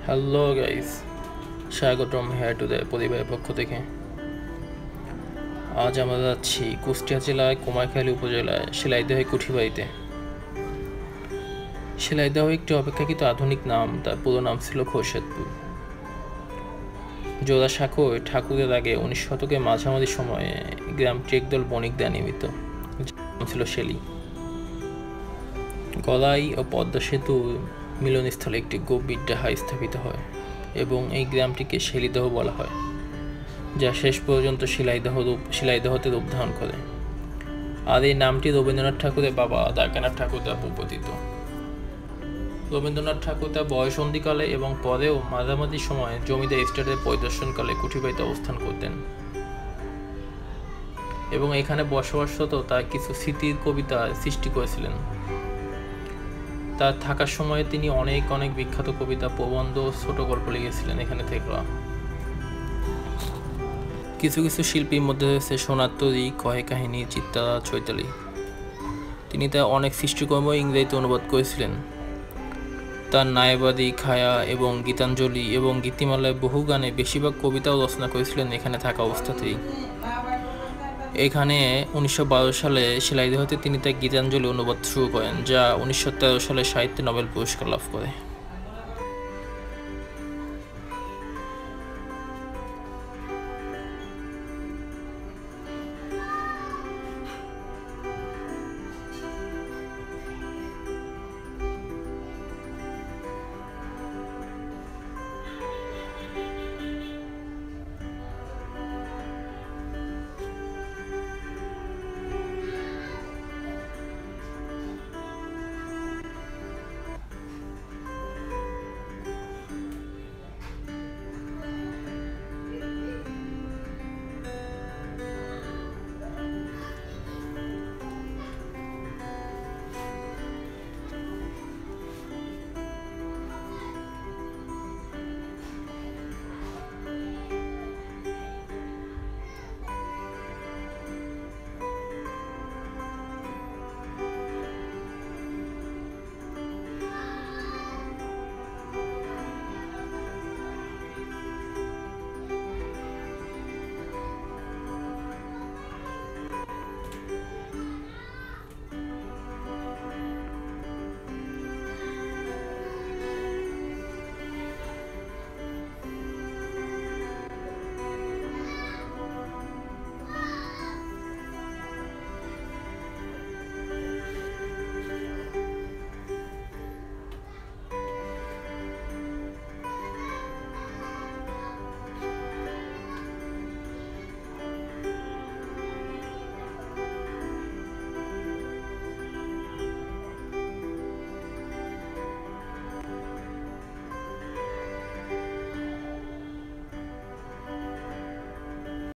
Hello guys, স্বাগতম here to the পরিবারের পক্ষ থেকে। আজ আমরা যাচ্ছি কুষ্টিয়া জেলায় কুমারখালী উপজেলায় শিলাইদহে কুঠিবাড়িতে। শিলাইদাহ একটি অপেক্ষাকৃত আধুনিক নাম, তার পুরো নাম ছিল খোরশেদপুর। জোড়াসাঁকো ঠাকুরের আগে 19 শতকের মাঝামাঝি সময়ে গ্রামটি একদল বণিক দ্বারা নির্মিত, নাম ছিল শেলি। গড়াই ও পদ্মা সেতু মিলনস্থলে একটি গভীর ডাহা স্থাপিত হয় এবং এই গ্রামটিকে শেলিদাহ বলা হয়, যা শেষ পর্যন্ত শিলাইদাহতে রূপ ধারণ করে। আর এই নামটি রবীন্দ্রনাথ ঠাকুরের বাবা দ্বারকানাথ ঠাকুর দ্বারা প্রবর্তিত। রবীন্দ্রনাথ ঠাকুর তার বয়সন্ধিকালে এবং পরেও মাঝামাঝি সময়ে জমিদার স্টেটের পরিদর্শনকালে কুঠিবাড়িতে অবস্থান করতেন এবং এখানে বসবাসরত তার কিছু স্মৃতির কবিতা সৃষ্টি করেছিলেন। তার থাকার সময়ে তিনি অনেক বিখ্যাত কবিতা, প্রবন্ধ, ছোট গল্প লিখেছিলেন এখানে থেকে। কিছু শিল্পীর মধ্যে রয়েছে সোনার তরী, কহে কাহিনী, চিত্রা, চৈতালি। তিনি তার অনেক সৃষ্টিকর্ম ইংরেজিতে অনুবাদ করেছিলেন। তার নায়বাদী, খায়া এবং গীতাঞ্জলি এবং গীতিমালায় বহু গানে বেশিরভাগ কবিতাও রচনা করেছিলেন এখানে থাকা অবস্থাতেই। এখানে 1912 সালে শিলাইদাহতে তিনি তার গীতাঞ্জলি অনুবাদ শুরু করেন, যা 1913 সালে সাহিত্যে নোবেল পুরস্কার লাভ করে।